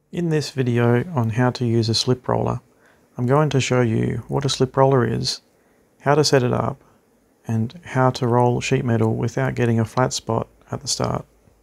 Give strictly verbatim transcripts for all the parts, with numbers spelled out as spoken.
In this video on how to use a slip roller, I'm going to show you what a slip roller is, how to set it up, and how to roll sheet metal without getting a flat spot at the start.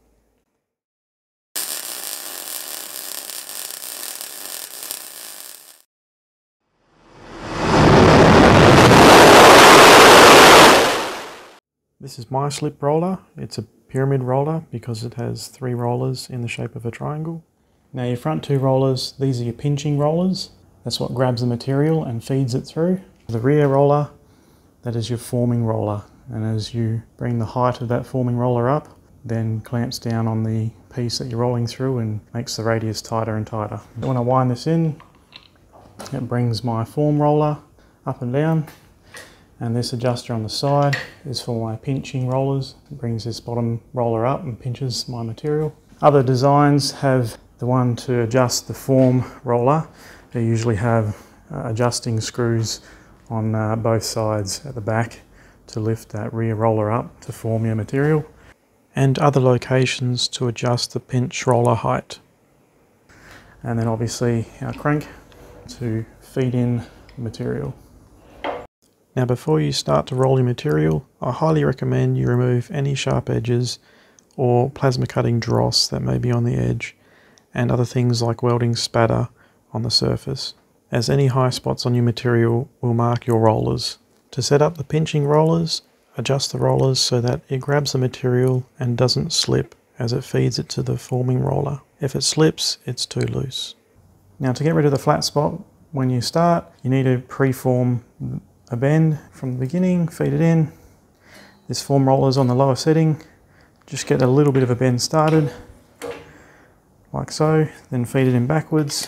This is my slip roller. It's a pyramid roller because it has three rollers in the shape of a triangle. Now your front two rollers, these are your pinching rollers. That's what grabs the material and feeds it through. The rear roller, that is your forming roller. And as you bring the height of that forming roller up, then clamps down on the piece that you're rolling through and makes the radius tighter and tighter. When I wind this in, it brings my form roller up and down. And this adjuster on the side is for my pinching rollers. It brings this bottom roller up and pinches my material. Other designs have the one to adjust the form roller. They usually have uh, adjusting screws on uh, both sides at the back to lift that rear roller up to form your material. And other locations to adjust the pinch roller height. And then obviously our crank to feed in material. Now before you start to roll your material, I highly recommend you remove any sharp edges or plasma cutting dross that may be on the edge, and other things like welding spatter on the surface, as any high spots on your material will mark your rollers. To set up the pinching rollers, adjust the rollers so that it grabs the material and doesn't slip as it feeds it to the forming roller. If it slips, it's too loose. Now to get rid of the flat spot, when you start, you need to pre-form a bend from the beginning, feed it in. This form roller is on the lower setting. Just get a little bit of a bend started, like so, then feed it in backwards.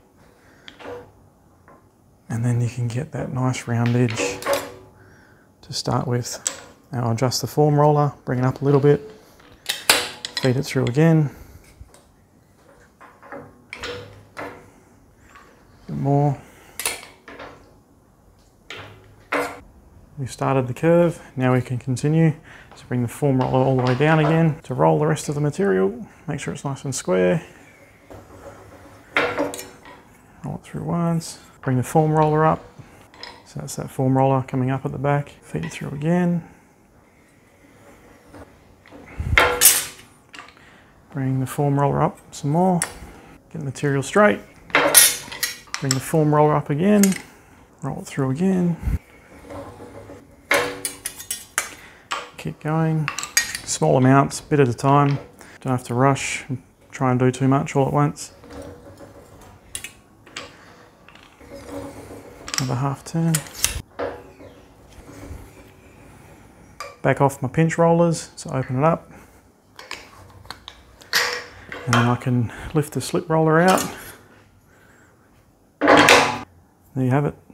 And then you can get that nice round edge to start with. Now I'll adjust the form roller, bring it up a little bit, feed it through again. A bit more. We've started the curve, now we can continue. So bring the form roller all the way down again to roll the rest of the material. Make sure it's nice and square. Roll it through once. Bring the form roller up. So that's that form roller coming up at the back. Feed it through again. Bring the form roller up some more. Get the material straight. Bring the form roller up again. Roll it through again. Keep going, small amounts, bit at a time. Don't have to rush and try and do too much all at once. Another half turn. Back off my pinch rollers, so open it up. And then I can lift the slip roller out. There you have it.